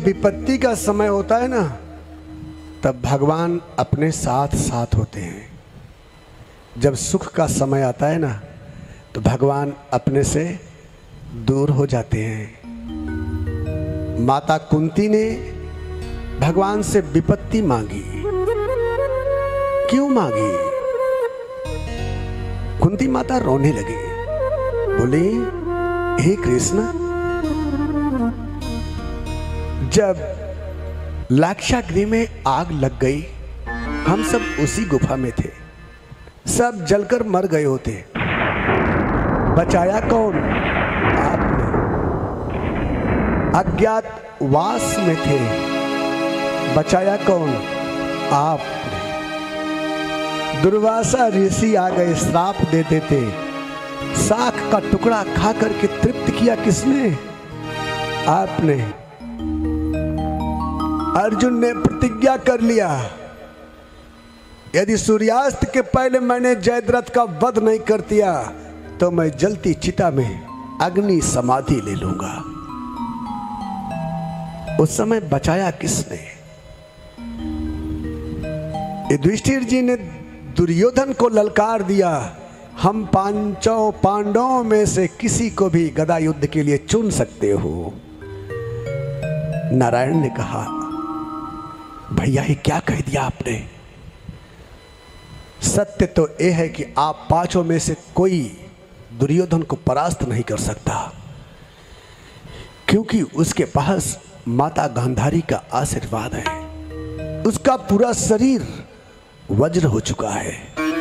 विपत्ति का समय होता है ना, तब भगवान अपने साथ साथ होते हैं। जब सुख का समय आता है ना, तो भगवान अपने से दूर हो जाते हैं। माता कुंती ने भगवान से विपत्ति मांगी। क्यों मांगी? कुंती माता रोने लगी, बोली, हे कृष्ण, जब लाक्षागृह में आग लग गई, हम सब उसी गुफा में थे, सब जलकर मर गए होते, बचाया कौन? आपने। अज्ञातवास में थे, बचाया कौन? आपने। दुर्वासा ऋषि आ गए, श्राप देते थे, साख का टुकड़ा खा करके तृप्त किया किसने? आपने। अर्जुन ने प्रतिज्ञा कर लिया, यदि सूर्यास्त के पहले मैंने जयद्रथ का वध नहीं कर दिया तो मैं जलती चिता में अग्नि समाधि ले लूंगा। उस समय बचाया किसने? युधिष्ठिर जी ने दुर्योधन को ललकार दिया, हम पांचों पांडवों में से किसी को भी गदा युद्ध के लिए चुन सकते हो। नारायण ने कहा, भैया ये क्या कह दिया आपने? सत्य तो यह है कि आप पांचों में से कोई दुर्योधन को परास्त नहीं कर सकता, क्योंकि उसके पास माता गांधारी का आशीर्वाद है। उसका पूरा शरीर वज्र हो चुका है।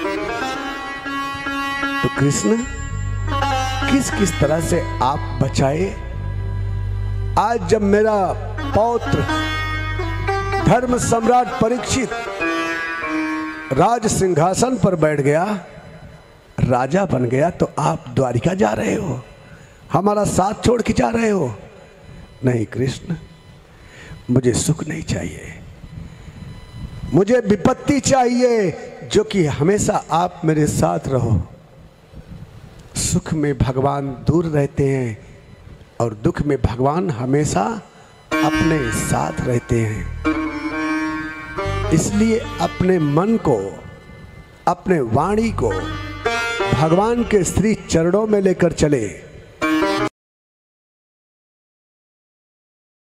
तो कृष्ण किस किस तरह से आप बचाए? आज जब मेरा पौत्र धर्म सम्राट परीक्षित राज सिंहासन पर बैठ गया, राजा बन गया, तो आप द्वारिका जा रहे हो, हमारा साथ छोड़ के जा रहे हो? नहीं कृष्ण, मुझे सुख नहीं चाहिए, मुझे विपत्ति चाहिए, जो कि हमेशा आप मेरे साथ रहो। सुख में भगवान दूर रहते हैं और दुख में भगवान हमेशा अपने साथ रहते हैं। इसलिए अपने मन को, अपने वाणी को भगवान के श्री चरणों में लेकर चले।